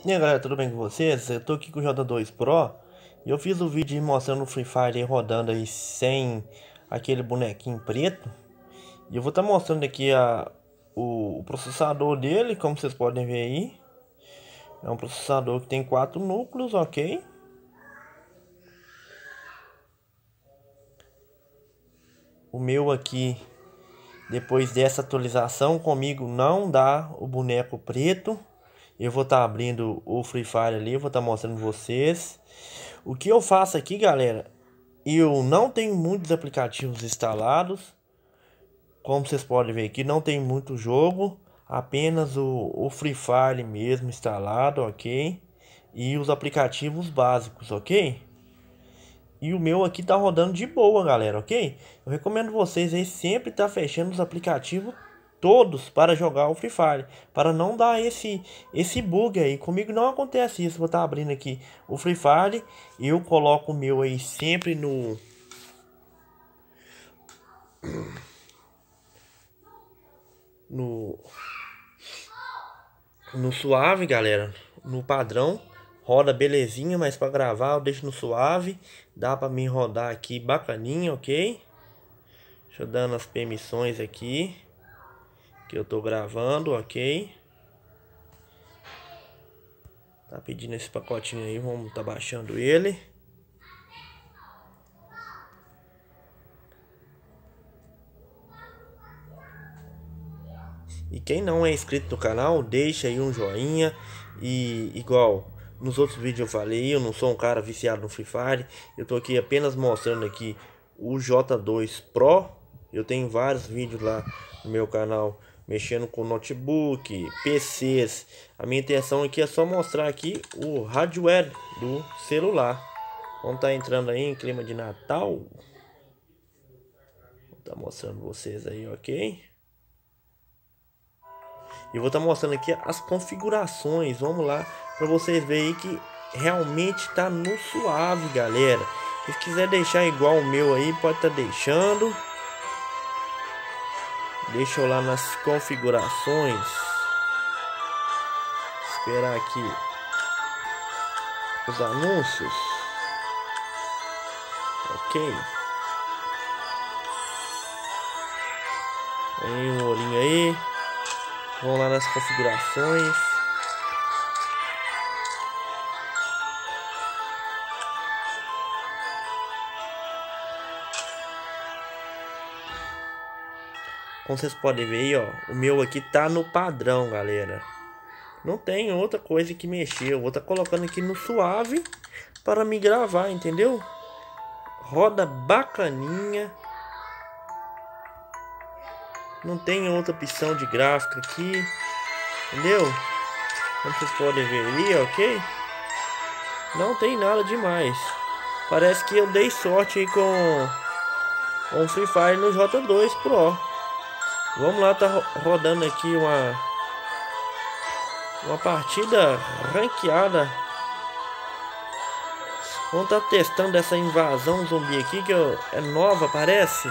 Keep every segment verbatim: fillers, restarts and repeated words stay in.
E aí galera, tudo bem com vocês? Eu tô aqui com o J dois Pro e eu fiz o vídeo aí mostrando o Free Fire aí rodando aí sem aquele bonequinho preto. E eu vou estar tá mostrando aqui a, o, o processador dele, como vocês podem ver aí. É um processador que tem quatro núcleos, ok? O meu aqui, depois dessa atualização, comigo não dá o boneco preto. Eu vou estar tá abrindo o Free Fire ali, vou estar tá mostrando vocês. O que eu faço aqui, galera, eu não tenho muitos aplicativos instalados. Como vocês podem ver aqui, não tem muito jogo. Apenas o, o Free Fire mesmo instalado, ok? E os aplicativos básicos, ok? E o meu aqui tá rodando de boa, galera, ok? Eu recomendo vocês aí sempre estar tá fechando os aplicativos todos para jogar o Free Fire, para não dar esse esse bug aí. Comigo não acontece isso. Vou estar tá abrindo aqui o Free Fire e eu coloco o meu aí sempre no no no suave, galera, no padrão. Roda belezinha, mas para gravar eu deixo no suave. Dá para mim rodar aqui bacaninha, ok? Deixa eu dando as permissões aqui que eu tô gravando, ok? Tá pedindo esse pacotinho aí, vamos tá baixando ele. E quem não é inscrito no canal, deixa aí um joinha. E igual nos outros vídeos eu falei, eu não sou um cara viciado no Free Fire. Eu tô aqui apenas mostrando aqui o J dois Pro. Eu tenho vários vídeos lá no meu canal mexendo com notebook, P Cs. A minha intenção aqui é só mostrar aqui o hardware do celular. Vamos estar tá entrando aí em clima de Natal. Vou estar tá mostrando vocês aí, ok? E vou estar tá mostrando aqui as configurações. Vamos lá para vocês verem aí que realmente está no suave, galera. Se quiser deixar igual o meu aí, pode estar tá deixando. Deixa eu lá nas configurações. Esperar aqui os anúncios. Ok. Tem um olhinho aí. Vamos lá nas configurações. Como vocês podem ver aí, ó, o meu aqui tá no padrão, galera. Não tem outra coisa que mexer. Eu vou estar tá colocando aqui no suave para me gravar, entendeu? Roda bacaninha. Não tem outra opção de gráfico aqui, entendeu? Como vocês podem ver ali, ok? Não tem nada demais. Parece que eu dei sorte aí com o Free Fire no J dois Pro. Vamos lá, tá rodando aqui uma uma partida ranqueada. Vamos tá testando essa invasão zumbi aqui que eu, é nova, parece.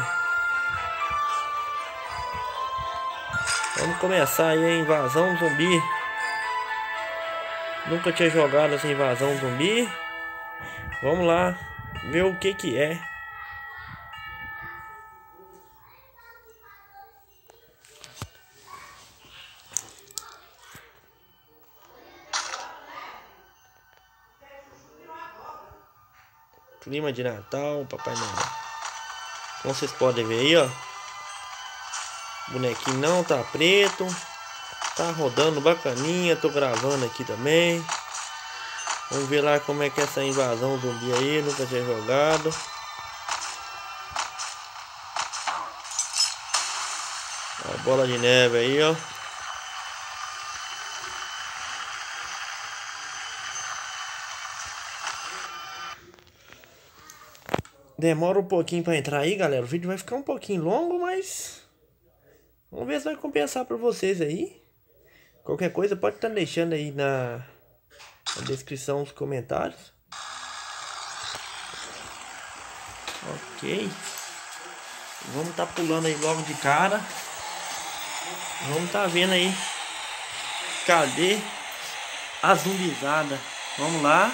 Vamos começar aí a invasão zumbi. Nunca tinha jogado essa invasão zumbi. Vamos lá ver o que que é. Clima de Natal, Papai Noel. Como vocês podem ver aí, ó. O bonequinho não tá preto. Tá rodando bacaninha. Tô gravando aqui também. Vamos ver lá como é que é essa invasão zumbi aí. Nunca tinha jogado. A bola de neve aí, ó. Demora um pouquinho para entrar aí, galera. O vídeo vai ficar um pouquinho longo, mas vamos ver se vai compensar para vocês aí. Qualquer coisa pode estar deixando aí na, na descrição, os comentários. Ok. Vamos estar tá pulando aí logo de cara. Vamos estar tá vendo aí. Cadê a zumbizada. Vamos lá.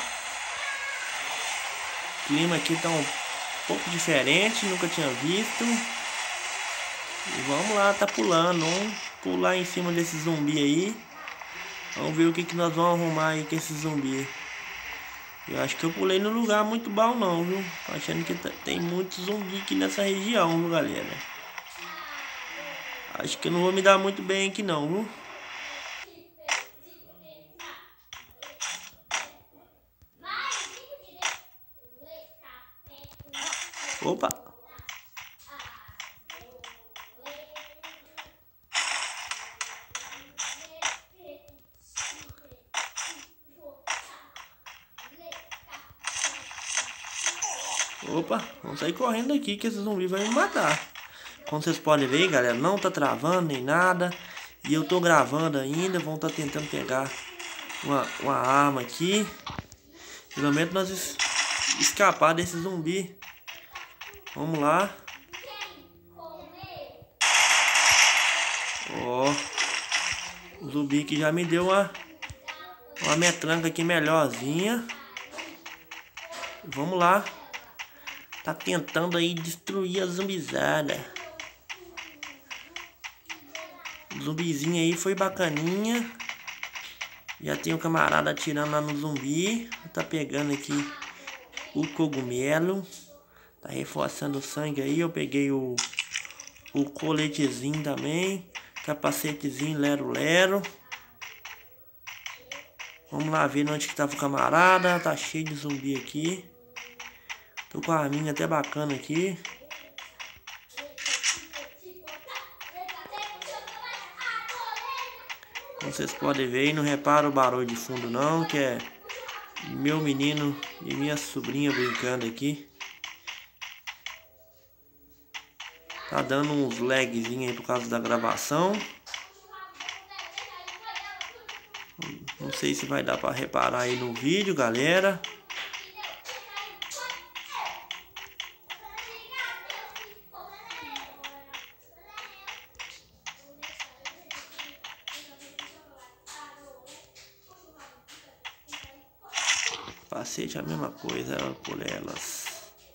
O clima aqui tá um pouco diferente, nunca tinha visto. E vamos lá, tá pulando. Vamos pular em cima desse zumbi aí. Vamos ver o que, que nós vamos arrumar aí com esse zumbi. Eu acho que eu pulei no lugar muito bom não, viu? Tô achando que tem muito zumbi aqui nessa região, viu, galera? Acho que eu não vou me dar muito bem aqui não, viu? Opa! Opa, vamos sair correndo aqui que esse zumbi vai me matar. Como vocês podem ver, galera, não tá travando nem nada. E eu tô gravando ainda, vamos tá tentando pegar uma, uma arma aqui. Pelo menos nós es escapar desse zumbi. Vamos lá. Ó, o zumbi que já me deu uma, uma metranca aqui melhorzinha. Vamos lá. Tá tentando aí destruir a zumbizada. O zumbizinho aí foi bacaninha. Já tem um camarada atirando lá no zumbi. Tá pegando aqui o cogumelo. Tá reforçando o sangue aí. Eu peguei o, o coletezinho também. Capacetezinho lero lero. Vamos lá ver onde que tava o camarada. Tá cheio de zumbi aqui. Tô com a arminha até bacana aqui. Como vocês podem ver, não repara o barulho de fundo não, que é meu menino e minha sobrinha brincando aqui. Tá dando uns lagzinhos aí por causa da gravação. Não sei se vai dar pra reparar aí no vídeo, galera. Capacete é a mesma coisa por elas.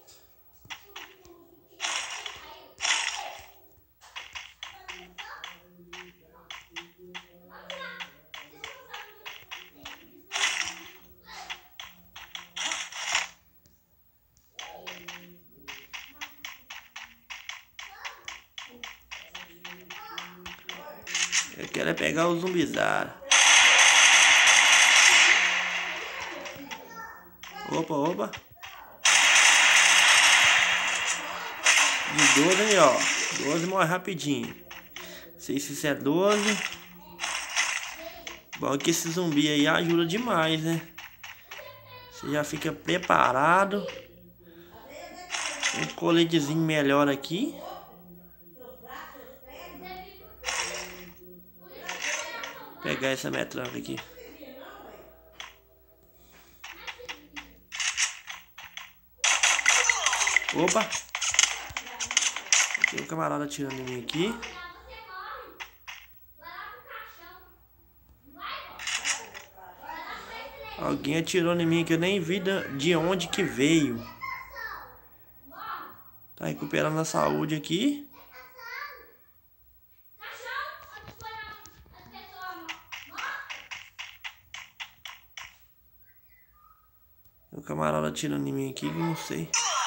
Eu quero é pegar o zumbizar. Opa, opa. De doze aí, ó. doze morre rapidinho. Não sei se isso é doze. Bom que esse zumbi aí ajuda demais, né? Você já fica preparado. Um coletezinho melhor aqui. Vou pegar essa metranca aqui. Opa! Tem um camarada atirando em mim aqui. Alguém atirou em mim que eu nem vi de onde que veio. Tá recuperando a saúde aqui. O camarada atirando em mim aqui, que não sei.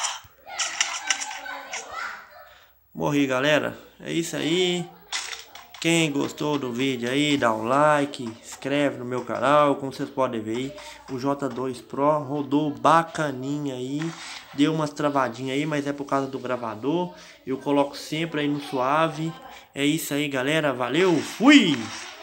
Morri, galera. É isso aí. Quem gostou do vídeo aí, dá um like, inscreve no meu canal. Como vocês podem ver aí, o J dois Pro rodou bacaninha aí. Deu umas travadinhas aí, mas é por causa do gravador. Eu coloco sempre aí no suave. É isso aí, galera. Valeu, fui!